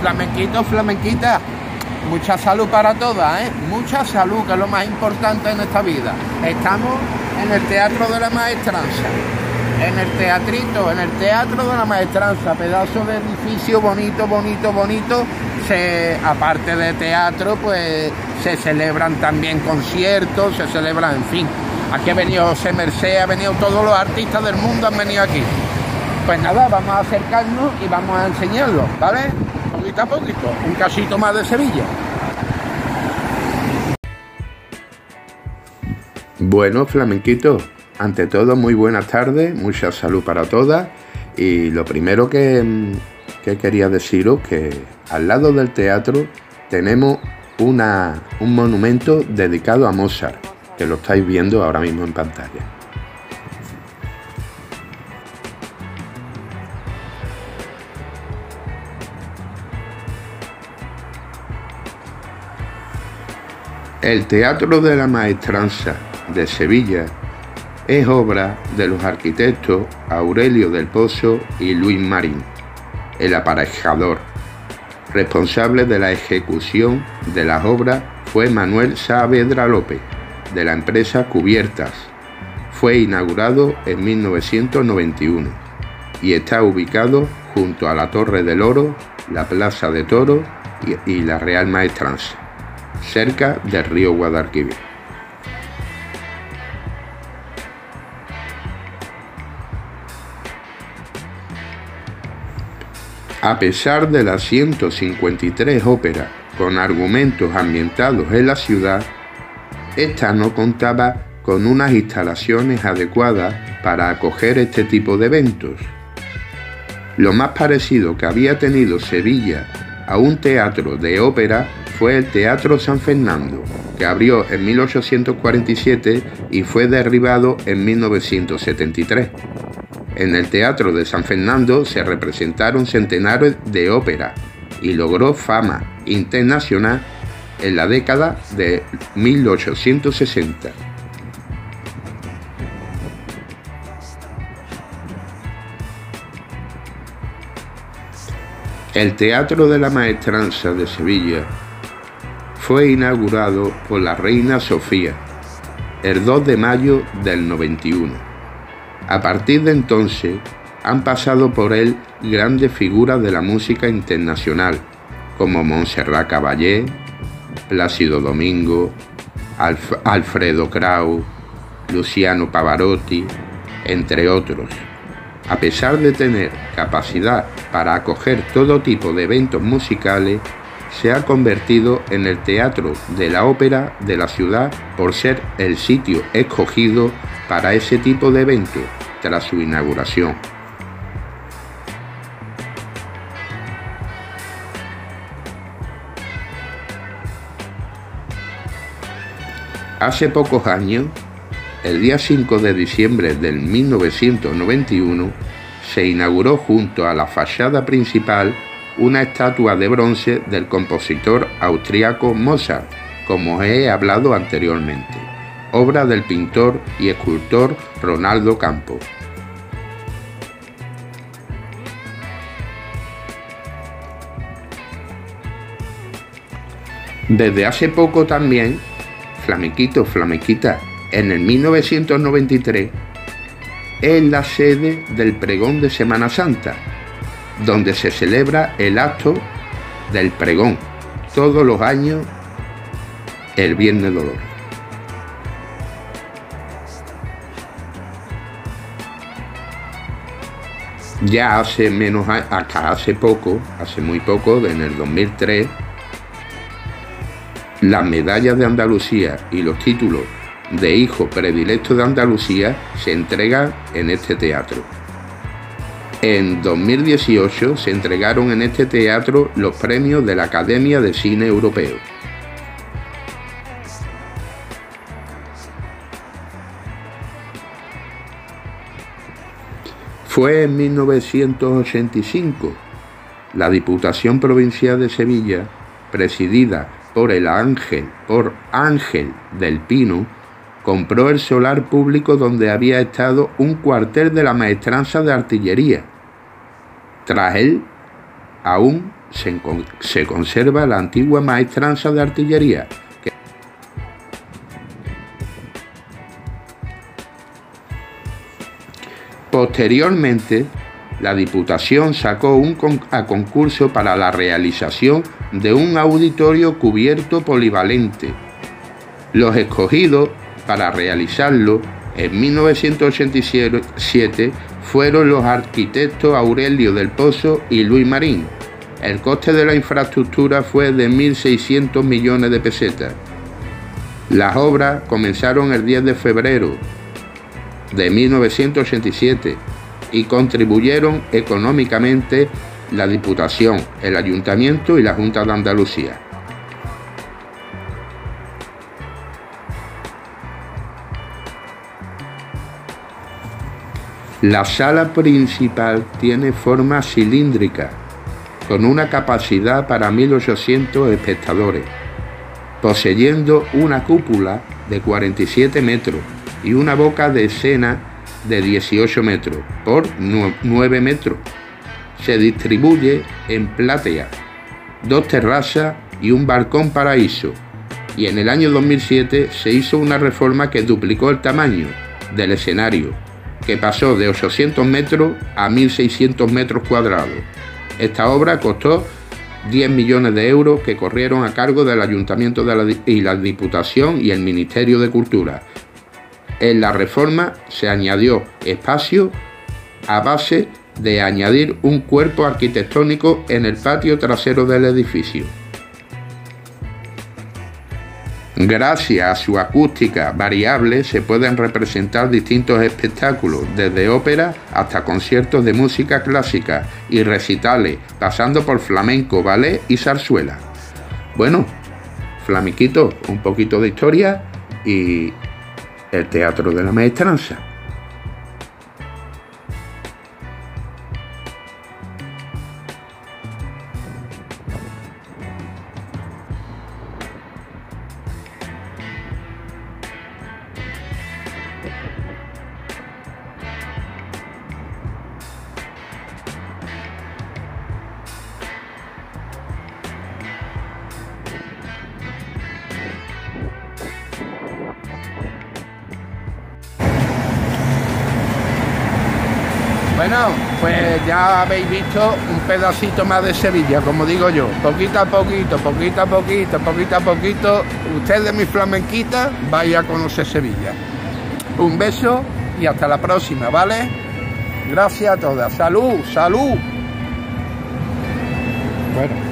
Flamenquitos, flamenquitas, mucha salud para todas, ¿eh? Mucha salud, que es lo más importante en esta vida. Estamos en el Teatro de la Maestranza, en el teatrito, en el Teatro de la Maestranza, pedazo de edificio bonito, bonito, bonito. Aparte de teatro, pues se celebran también conciertos, se celebran, en fin. Aquí ha venido José Mercé, ha venido todos los artistas del mundo, han venido aquí. Pues nada, vamos a acercarnos y vamos a enseñarlo, ¿vale? Poquito a poquito, un casito más de Sevilla. Bueno, flamenquitos, ante todo muy buenas tardes, mucha salud para todas. Y lo primero que quería deciros que al lado del teatro tenemos un monumento dedicado a Mozart, que lo estáis viendo ahora mismo en pantalla. El Teatro de la Maestranza de Sevilla es obra de los arquitectos Aurelio del Pozo y Luis Marín, el aparejador. Responsable de la ejecución de las obras fue Manuel Saavedra López, de la empresa Cubiertas. Fue inaugurado en 1991 y está ubicado junto a la Torre del Oro, la Plaza de Toros y la Real Maestranza, cerca del río Guadalquivir. A pesar de las 153 óperas con argumentos ambientados en la ciudad, esta no contaba con unas instalaciones adecuadas para acoger este tipo de eventos. Lo más parecido que había tenido Sevilla a un teatro de ópera fue el Teatro San Fernando, que abrió en 1847 y fue derribado en 1973. En el Teatro de San Fernando se representaron centenares de óperas y logró fama internacional en la década de 1860. El Teatro de la Maestranza de Sevilla fue inaugurado por la reina Sofía el 2 de mayo del 91. A partir de entonces han pasado por él grandes figuras de la música internacional, como Montserrat Caballé, Plácido Domingo, Alfredo Kraus, Luciano Pavarotti, entre otros. A pesar de tener capacidad para acoger todo tipo de eventos musicales, se ha convertido en el teatro de la ópera de la ciudad por ser el sitio escogido para ese tipo de eventos tras su inauguración. Hace pocos años, el día 5 de diciembre del 1991, se inauguró junto a la fachada principal una estatua de bronce del compositor austríaco Mozart, como he hablado anteriormente, obra del pintor y escultor Ronaldo Campos. Desde hace poco también, flamenquitos, flamenquitas, en el 1993, es la sede del pregón de Semana Santa, donde se celebra el acto del pregón todos los años el Viernes Dolor. Ya hace menos, hasta hace poco, hace muy poco, en el 2003, las medallas de Andalucía y los títulos de hijo predilecto de Andalucía se entregan en este teatro. En 2018 se entregaron en este teatro los premios de la Academia de Cine Europeo. Fue en 1985 la Diputación Provincial de Sevilla, presidida por Ángel del Pino, compró el solar público donde había estado un cuartel de la Maestranza de Artillería. Tras él, aún se conserva la antigua maestranza de artillería. Posteriormente, la Diputación sacó a concurso para la realización de un auditorio cubierto polivalente. Los escogidos para realizarlo en 1987 fueron los arquitectos Aurelio del Pozo y Luis Marín. El coste de la infraestructura fue de 1.600 millones de pesetas. Las obras comenzaron el 10 de febrero de 1987 y contribuyeron económicamente la Diputación, el Ayuntamiento y la Junta de Andalucía. La sala principal tiene forma cilíndrica, con una capacidad para 1.800 espectadores, poseyendo una cúpula de 47 metros y una boca de escena de 18 metros por 9 metros. Se distribuye en platea, 2 terrazas y un balcón paraíso, y en el año 2007 se hizo una reforma que duplicó el tamaño del escenario, que pasó de 800 metros a 1.600 metros cuadrados. Esta obra costó 10 millones de euros que corrieron a cargo del Ayuntamiento y la Diputación y el Ministerio de Cultura. En la reforma se añadió espacio a base de añadir un cuerpo arquitectónico en el patio trasero del edificio. Gracias a su acústica variable se pueden representar distintos espectáculos, desde ópera hasta conciertos de música clásica y recitales, pasando por flamenco, ballet y zarzuela. Bueno, flamenquito, un poquito de historia y el Teatro de la Maestranza. Bueno, pues ya habéis visto un pedacito más de Sevilla, como digo yo, poquito a poquito, ustedes, mis flamenquitas, vais a conocer Sevilla. Un beso y hasta la próxima, ¿vale? Gracias a todas. ¡Salud, salud! Bueno.